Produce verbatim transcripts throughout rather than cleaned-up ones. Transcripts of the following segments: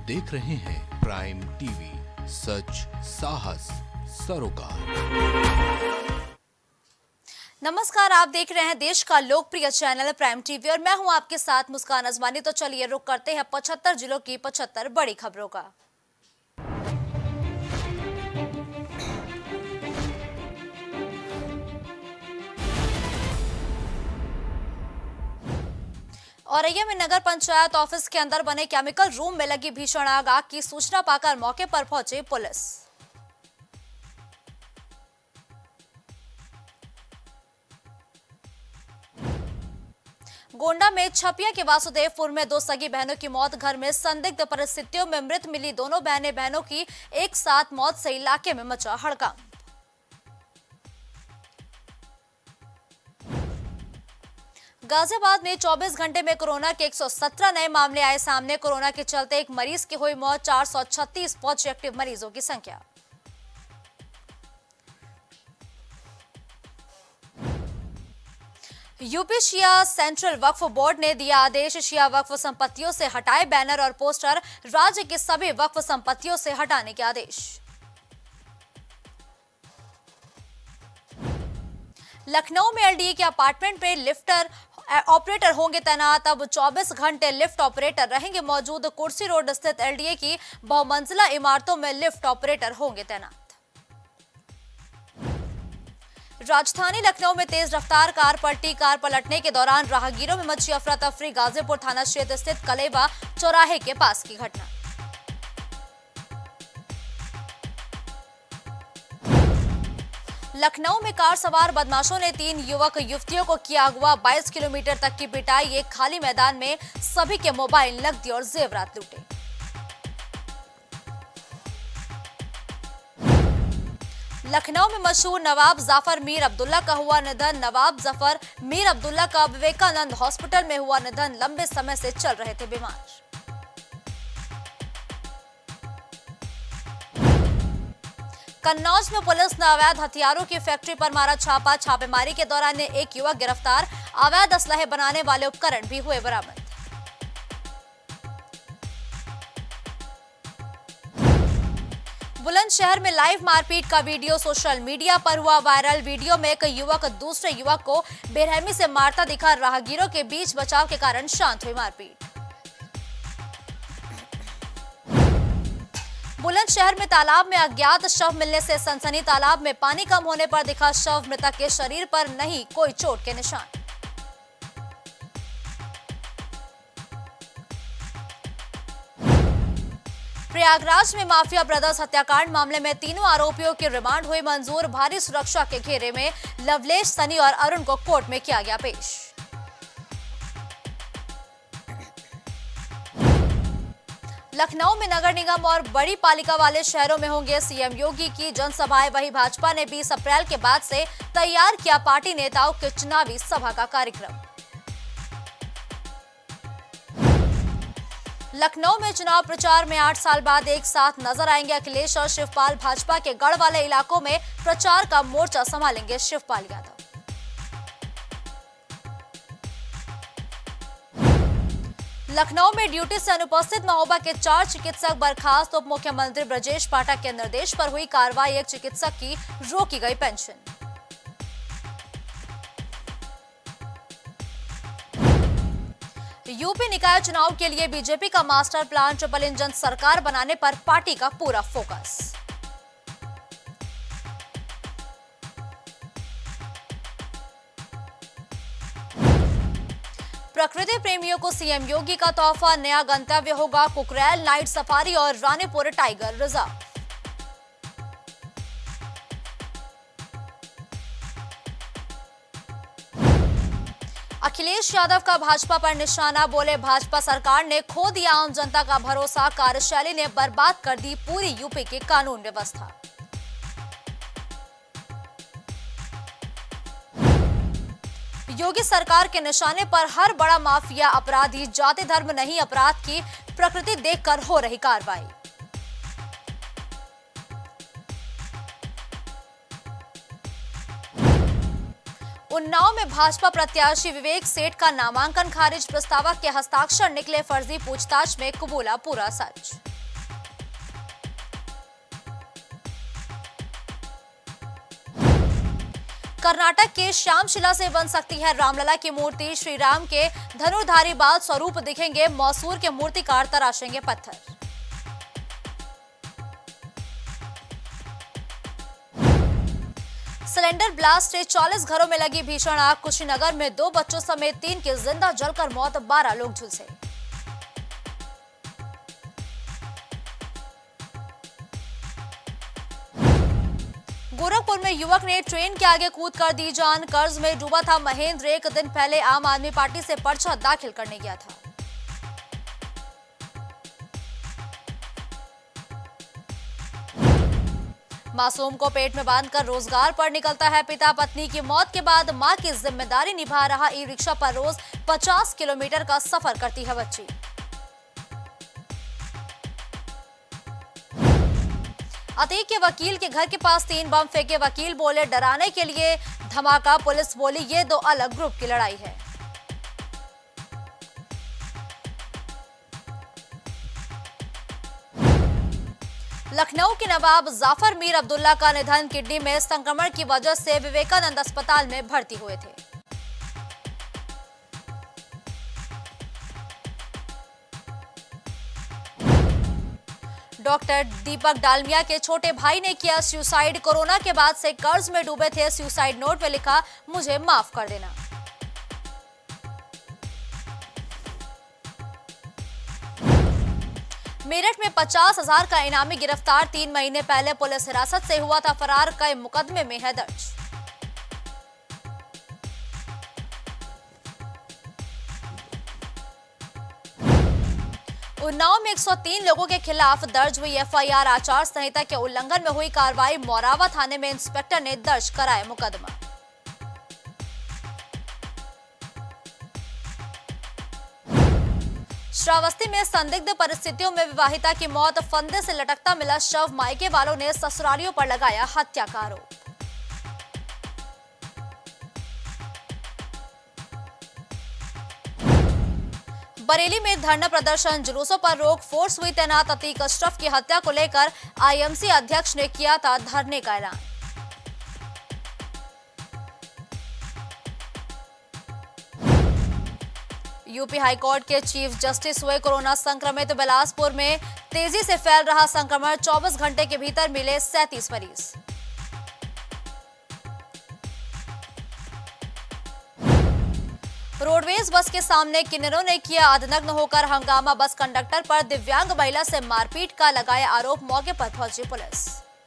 देख रहे हैं प्राइम टीवी, सच साहस सरोकार। नमस्कार, आप देख रहे हैं देश का लोकप्रिय चैनल प्राइम टीवी और मैं हूं आपके साथ मुस्कान अजमानी। तो चलिए रुक करते हैं पचहत्तर जिलों की पचहत्तर बड़ी खबरों का। औरैया में नगर पंचायत ऑफिस के अंदर बने केमिकल रूम में लगी भीषण आग आग की सूचना पाकर मौके पर पहुंची पुलिस। गोंडा में छपिया के वासुदेवपुर में दो सगी बहनों की मौत। घर में संदिग्ध परिस्थितियों में मृत मिली दोनों बहनें बहनों की एक साथ मौत से इलाके में मचा हड़कंप। गाजियाबाद में चौबीस घंटे में कोरोना के एक सौ सत्रह नए मामले आए सामने। कोरोना के चलते एक मरीज की हुई मौत। चार सौ छत्तीस पहुंची एक्टिव मरीजों की संख्या। UP Shia central Waqf board ने दिया आदेश। शिया वक्फ संपत्तियों से हटाए बैनर और पोस्टर। राज्य की सभी वक्फ संपत्तियों से हटाने के आदेश। लखनऊ में एलडीए के अपार्टमेंट में लिफ्टर ऑपरेटर होंगे तैनात। अब चौबीस घंटे लिफ्ट ऑपरेटर रहेंगे मौजूद। कुर्सी रोड स्थित एलडीए की बहुमंजिला इमारतों में लिफ्ट ऑपरेटर होंगे तैनात। राजधानी लखनऊ में तेज रफ्तार कार पलटी। कार पलटने के दौरान राहगीरों में मची अफरा तफरी। गाजीपुर थाना क्षेत्र स्थित कलेवा चौराहे के पास की घटना। लखनऊ में कार सवार बदमाशों ने तीन युवक युवतियों को किया अगवा। बाईस किलोमीटर तक की पिटाई। एक खाली मैदान में सभी के मोबाइल, नकदी और जेवरात लूटे। लखनऊ में मशहूर नवाब जाफर मीर अब्दुल्ला का हुआ निधन। नवाब जाफर मीर अब्दुल्ला का विवेकानंद हॉस्पिटल में हुआ निधन। लंबे समय से चल रहे थे बीमार। कन्नौज में पुलिस ने अवैध हथियारों की फैक्ट्री पर मारा छापा। छापेमारी के दौरान एक युवक गिरफ्तार। अवैध असलहे बनाने वाले उपकरण भी हुए बरामद। बुलंदशहर में लाइव मारपीट का वीडियो सोशल मीडिया पर हुआ वायरल। वीडियो में एक युवक दूसरे युवक को बेरहमी से मारता दिखा। राहगीरों के बीच बचाव के कारण शांत हुई मारपीट। बुलंदशहर में तालाब में अज्ञात शव मिलने से सनसनी। तालाब में पानी कम होने पर दिखा शव। मृतक के शरीर पर नहीं कोई चोट के निशान। प्रयागराज में माफिया ब्रदर्स हत्याकांड मामले में तीनों आरोपियों की रिमांड हुई मंजूर। भारी सुरक्षा के घेरे में लवलेश, सनी और अरुण को कोर्ट में किया गया पेश। लखनऊ में नगर निगम और बड़ी पालिका वाले शहरों में होंगे सीएम योगी की जनसभाएं। वहीं भाजपा ने बीस अप्रैल के बाद से तैयार किया पार्टी नेताओं के चुनावी सभा का कार्यक्रम। लखनऊ में चुनाव प्रचार में आठ साल बाद एक साथ नजर आएंगे अखिलेश और शिवपाल। भाजपा के गढ़ वाले इलाकों में प्रचार का मोर्चा संभालेंगे शिवपाल यादव। लखनऊ में ड्यूटी से अनुपस्थित महोबा के चार चिकित्सक बर्खास्त। उप मुख्यमंत्री ब्रजेश पाठक के निर्देश पर हुई कार्रवाई। एक चिकित्सक की रोकी गई पेंशन। यूपी निकाय चुनाव के लिए बीजेपी का मास्टर प्लान। ट्रिपल इंजन सरकार बनाने पर पार्टी का पूरा फोकस। प्रकृति प्रेमियों को सीएम योगी का तोहफा। नया गंतव्य होगा कुकरेल नाइट सफारी और रानीपुर टाइगर रिजर्व। अखिलेश यादव का भाजपा पर निशाना। बोले भाजपा सरकार ने खो दिया आम जनता का भरोसा। कार्यशैली ने बर्बाद कर दी पूरी यूपी की कानून व्यवस्था। योगी सरकार के निशाने पर हर बड़ा माफिया अपराधी। जाति धर्म नहीं अपराध की प्रकृति देखकर हो रही कार्रवाई। उन्नाव में भाजपा प्रत्याशी विवेक सेठ का नामांकन खारिज। प्रस्तावक के हस्ताक्षर निकले फर्जी। पूछताछ में कबूला पूरा सच। कर्नाटक के श्यामशिला से बन सकती है रामलला की मूर्ति। श्री राम के धनुर्धारी बाल स्वरूप दिखेंगे। मैसूर के मूर्तिकार तराशेंगे पत्थर। सिलेंडर ब्लास्ट से चालीस घरों में लगी भीषण आग। कुशीनगर में दो बच्चों समेत तीन की जिंदा जलकर मौत, बारह लोग झुलसे। गोरखपुर में युवक ने ट्रेन के आगे कूद कर दी जान। कर्ज में डूबा था महेंद्र। एक दिन पहले आम आदमी पार्टी से पर्चा दाखिल करने गया था। मासूम को पेट में बांधकर रोजगार पर निकलता है पिता। पत्नी की मौत के बाद मां की जिम्मेदारी निभा रहा ई रिक्शा पर रोज पचास किलोमीटर का सफर करती है बच्ची। अतीक के वकील के घर के पास तीन बम फेंके। वकील बोले डराने के लिए धमाका। पुलिस बोली ये दो अलग ग्रुप की लड़ाई है। लखनऊ के नवाब जाफर मीर अब्दुल्ला का निधन। किडनी में संक्रमण की वजह से विवेकानंद अस्पताल में भर्ती हुए थे। डॉक्टर दीपक डालमिया के छोटे भाई ने किया सुसाइड। कोरोना के बाद से कर्ज में डूबे थे। सुसाइड नोट में लिखा, मुझे माफ कर देना। मेरठ में पचास हजार का इनामी गिरफ्तार। तीन महीने पहले पुलिस हिरासत से हुआ था फरार। कई मुकदमे में है दर्ज। उन्नाव में एक सौ तीन लोगों के खिलाफ दर्ज हुई एफआईआर। आचार संहिता के उल्लंघन में हुई कार्रवाई। मोरावा थाने में इंस्पेक्टर ने दर्ज कराया मुकदमा। श्रावस्ती में संदिग्ध परिस्थितियों में विवाहिता की मौत। फंदे से लटकता मिला शव। मायके वालों ने ससुरालियों पर लगाया हत्या का आरोप। बरेली में धरना प्रदर्शन। जुलूसों पर रोक, फोर्स हुई तैनात। अतीक अशरफ की हत्या को लेकर आईएमसी अध्यक्ष ने किया था धरने का ऐलान। यूपी हाईकोर्ट के चीफ जस्टिस हुए कोरोना संक्रमित। बिलासपुर में तेजी से फैल रहा संक्रमण। चौबीस घंटे के भीतर मिले सैंतीस मरीज। रोडवेज बस के सामने किन्नरों ने किया अधनग्न होकर हंगामा। बस कंडक्टर पर दिव्यांग महिला से मारपीट का लगाया आरोप। मौके पर पहुंची पुलिस।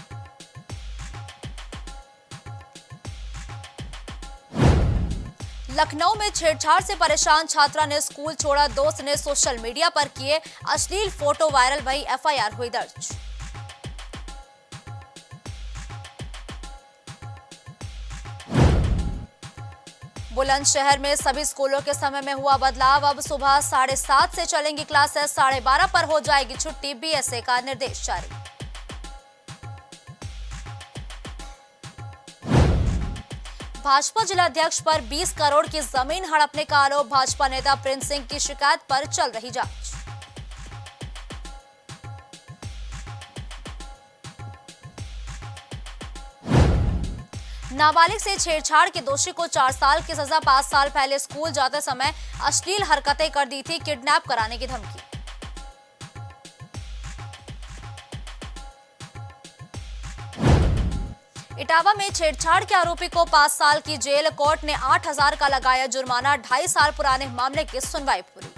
लखनऊ में छेड़छाड़ से परेशान छात्रा ने स्कूल छोड़ा। दोस्त ने सोशल मीडिया पर किए अश्लील फोटो वायरल। भई एफआईआर हुई दर्ज। बुलंदशहर में सभी स्कूलों के समय में हुआ बदलाव। अब सुबह साढ़े सात से चलेंगी क्लासेस। साढ़े बारह पर हो जाएगी छुट्टी। बीएसए का निर्देश जारी। भाजपा जिलाध्यक्ष पर बीस करोड़ की जमीन हड़पने का आरोप। भाजपा नेता प्रिंस सिंह की शिकायत पर चल रही जांच। नाबालिग से छेड़छाड़ के दोषी को चार साल की सजा। पांच साल पहले स्कूल जाते समय अश्लील हरकतें कर दी थी। किडनैप कराने की धमकी। इटावा में छेड़छाड़ के आरोपी को पांच साल की जेल। कोर्ट ने आठ हजार का लगाया जुर्माना। ढाई साल पुराने मामले की सुनवाई पूरी।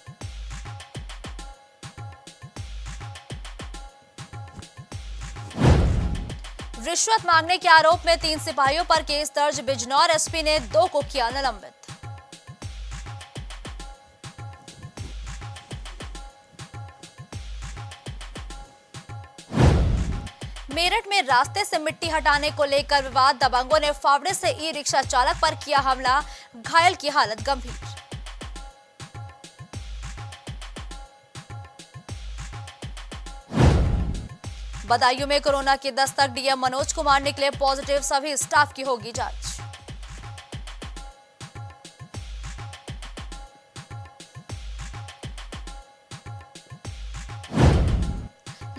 रिश्वत मांगने के आरोप में तीन सिपाहियों पर केस दर्ज। बिजनौर एसपी ने दो को किया निलंबित। मेरठ में रास्ते से मिट्टी हटाने को लेकर विवाद। दबंगों ने फावड़े से ई रिक्शा चालक पर किया हमला। घायल की हालत गंभीर। बदायूं में कोरोना की दस्तक। डीएम मनोज कुमार निकले पॉजिटिव। सभी स्टाफ की होगी जांच।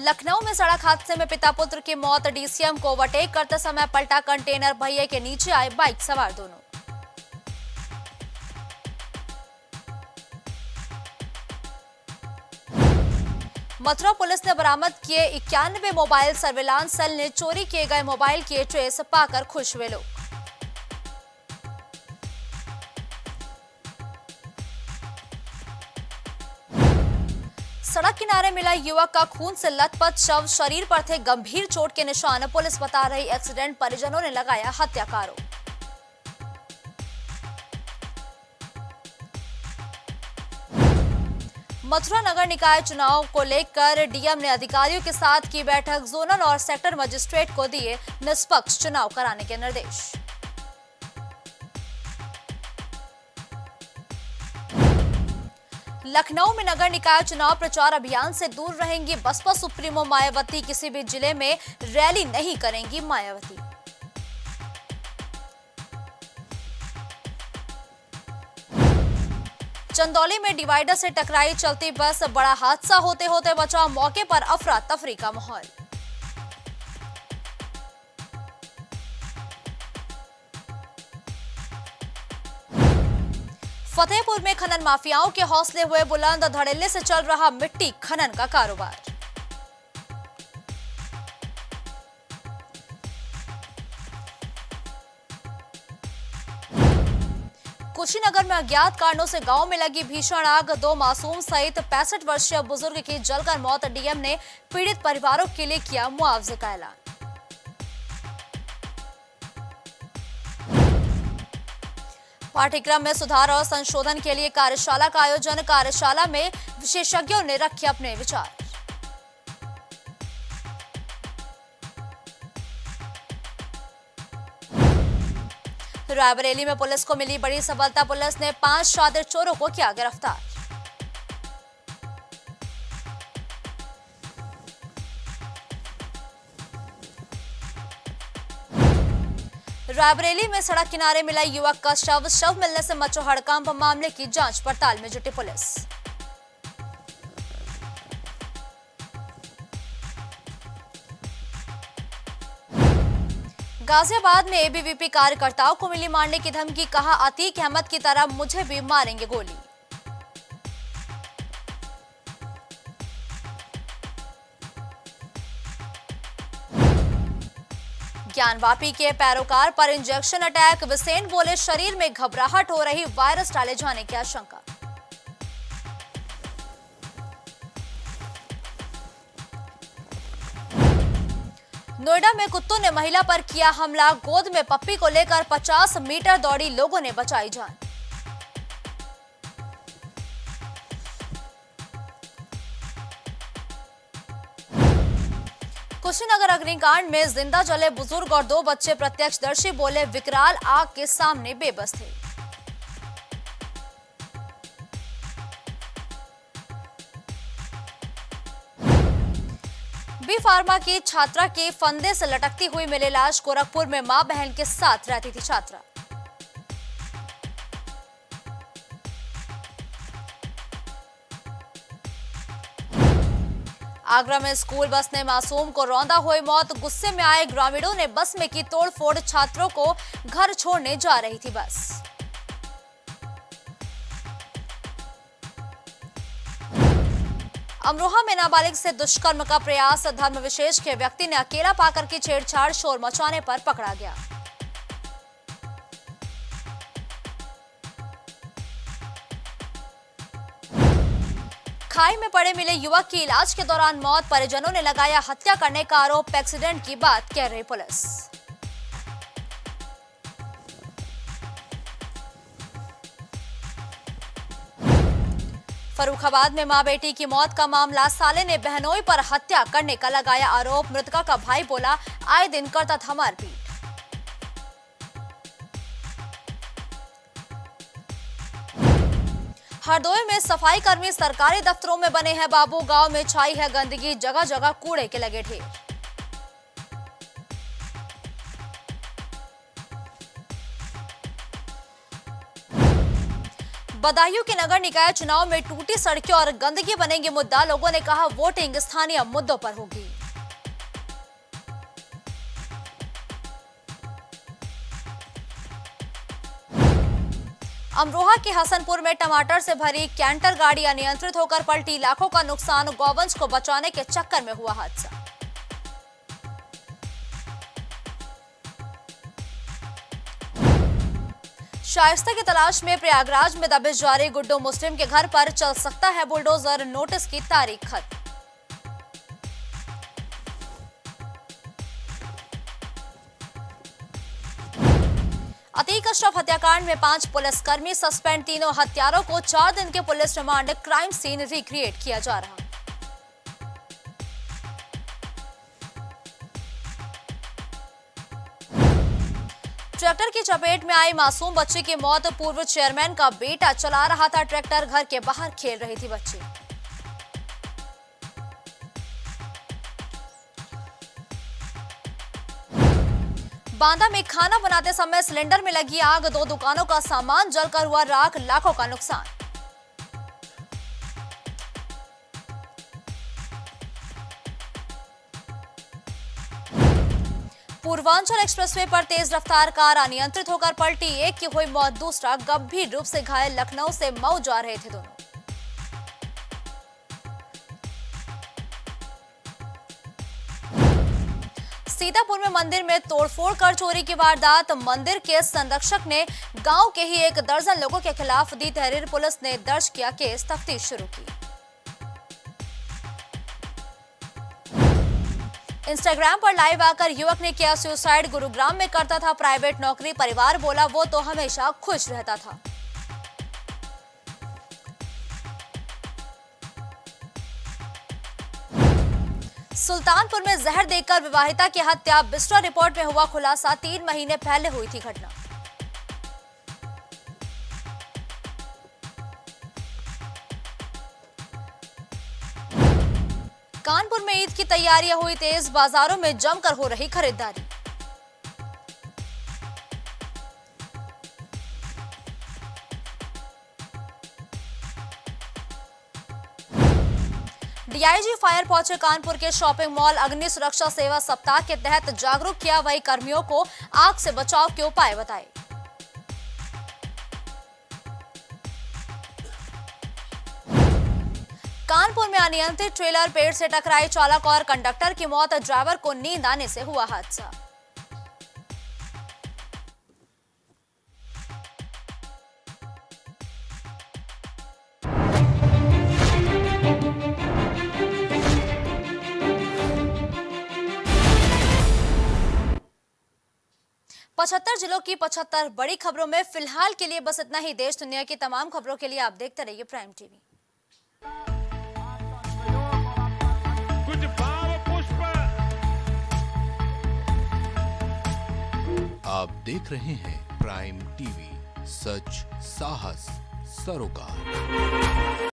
लखनऊ में सड़क हादसे में पिता पुत्र की मौत, डीसीएम को ओवरटेक करते समय पलटा कंटेनर, भैया के नीचे आए बाइक सवार दोनों। मथुरा पुलिस ने बरामद किए इक्यानवे मोबाइल, सर्विलांस सेल ने चोरी किए गए मोबाइल किए ट्रेस, पाकर खुश हुए लोग। सड़क किनारे मिला युवक का खून से लथपथ शव, शरीर पर थे गंभीर चोट के निशान, पुलिस बता रही एक्सीडेंट, परिजनों ने लगाया हत्या का आरोप। मथुरा नगर निकाय चुनाव को लेकर डीएम ने अधिकारियों के साथ की बैठक, जोनल और सेक्टर मजिस्ट्रेट को दिए निष्पक्ष चुनाव कराने के निर्देश। लखनऊ में नगर निकाय चुनाव प्रचार अभियान से दूर रहेंगी बसपा सुप्रीमो मायावती, किसी भी जिले में रैली नहीं करेंगी मायावती। चंदौली में डिवाइडर से टकराई चलती बस, बड़ा हादसा होते होते बचा, मौके पर अफरा तफरी का माहौल। फतेहपुर में खनन माफियाओं के हौसले हुए बुलंद, धड़ल्ले से चल रहा मिट्टी खनन का कारोबार। कुशीनगर में अज्ञात कारणों से गांव में लगी भीषण आग, दो मासूम सहित पैंसठ वर्षीय बुजुर्ग की जलकर मौत, डीएम ने पीड़ित परिवारों के लिए किया मुआवजे का ऐलान। पाठ्यक्रम में सुधार और संशोधन के लिए कार्यशाला का आयोजन, कार्यशाला में विशेषज्ञों ने रखे अपने विचार। रायबरेली में पुलिस को मिली बड़ी सफलता, पुलिस ने पांच शातिर चोरों को किया गिरफ्तार। रायबरेली में सड़क किनारे मिला युवक का शव, शव मिलने से मचा हड़कंप, मामले की जांच पड़ताल में जुटी पुलिस। गाजियाबाद में एबीवीपी कार्यकर्ताओं को मिली मारने की धमकी, कहा अतीक अहमद की तरह मुझे भी मारेंगे गोली। ज्ञानवापी के पैरोकार पर इंजेक्शन अटैक, विसेन बोले शरीर में घबराहट हो रही, वायरस डाले जाने की आशंका। नोएडा में कुत्तों ने महिला पर किया हमला, गोद में पप्पी को लेकर पचास मीटर दौड़ी, लोगों ने बचाई जान। कुशीनगर अग्निकांड में जिंदा जले बुजुर्ग और दो बच्चे, प्रत्यक्षदर्शी बोले विकराल आग के सामने बेबस थे। बी फार्मा की छात्रा के फंदे से लटकती हुई मिली लाश, गोरखपुर में मां बहन के साथ रहती थी छात्रा। आगरा में स्कूल बस ने मासूम को रौंदा, हुई मौत, गुस्से में आए ग्रामीणों ने बस में की तोड़फोड़, छात्रों को घर छोड़ने जा रही थी बस। अमरोहा में नाबालिग से दुष्कर्म का प्रयास, धर्म विशेष के व्यक्ति ने अकेला पाकर की छेड़छाड़, शोर मचाने पर पकड़ा गया। खाई में पड़े मिले युवक की इलाज के दौरान मौत, परिजनों ने लगाया हत्या करने का आरोप, एक्सीडेंट की बात कह रही पुलिस। फर्रुखाबाद में मां बेटी की मौत का मामला, साले ने बहनोई पर हत्या करने का लगाया आरोप, मृतका का भाई बोला आए दिन करता था मारपीट। हरदोई में सफाई कर्मी सरकारी दफ्तरों में बने हैं बाबू, गांव में छाई है गंदगी, जगह जगह कूड़े के लगे ढेर। बदायूं के नगर निकाय चुनाव में टूटी सड़कें और गंदगी बनेंगे मुद्दा। लोगों ने कहा वोटिंग स्थानीय मुद्दों पर होगी। अमरोहा के हसनपुर में टमाटर से भरी कैंटर गाड़ी अनियंत्रित होकर पलटी, लाखों का नुकसान। गौवंश को बचाने के चक्कर में हुआ हादसा। शाइस्ता की तलाश में प्रयागराज में दबिश जारी, गुड्डू मुस्लिम के घर पर चल सकता है बुलडोजर, नोटिस की तारीख खत्म। अतीक अशरफ हत्याकांड में पांच पुलिसकर्मी सस्पेंड, तीनों हत्यारों को चार दिन के police remand. Crime scene recreate किया जा रहा। ट्रैक्टर की चपेट में आई मासूम बच्ची की मौत, पूर्व चेयरमैन का बेटा चला रहा था ट्रैक्टर, घर के बाहर खेल रही थी बच्ची। बांदा में खाना बनाते समय सिलेंडर में लगी आग, दो दुकानों का सामान जलकर हुआ राख, लाखों का नुकसान। पूर्वांचल एक्सप्रेसवे पर तेज रफ्तार कार अनियंत्रित होकर पलटी, एक की हुई मौत, दूसरा गंभीर रूप से घायल। लखनऊ से मऊ जा रहे थे दोनों। सीतापुर में मंदिर में तोड़फोड़ कर चोरी की वारदात, मंदिर के संरक्षक ने गांव के ही एक दर्जन लोगों के खिलाफ दी तहरीर, पुलिस ने दर्ज किया केस, तफ्तीश शुरू की। इंस्टाग्राम पर लाइव आकर युवक ने किया सुसाइड, गुरुग्राम में करता था प्राइवेट नौकरी, परिवार बोला वो तो हमेशा खुश रहता था। सुल्तानपुर में जहर देकर विवाहिता की हत्या, बिस्ट्रा रिपोर्ट में हुआ खुलासा, तीन महीने पहले हुई थी घटना। कानपुर में ईद की तैयारियां हुई तेज, बाजारों में जमकर हो रही खरीदारी। डीआईजी फायर पहुंचे कानपुर के शॉपिंग मॉल, अग्नि सुरक्षा सेवा सप्ताह के तहत जागरूक किया, वही कर्मियों को आग से बचाव के उपाय बताए। कानपुर में अनियंत्रित ट्रेलर पेड़ से टकराई, चालक और कंडक्टर की मौत, ड्राइवर को नींद आने से हुआ हादसा। पचहत्तर जिलों की पचहत्तर बड़ी खबरों में फिलहाल के लिए बस इतना ही। देश दुनिया की तमाम खबरों के लिए आप देखते रहिए प्राइम टीवी। कुछ भाव पुष्प। आप देख रहे हैं प्राइम टीवी, सच साहस सरोकार।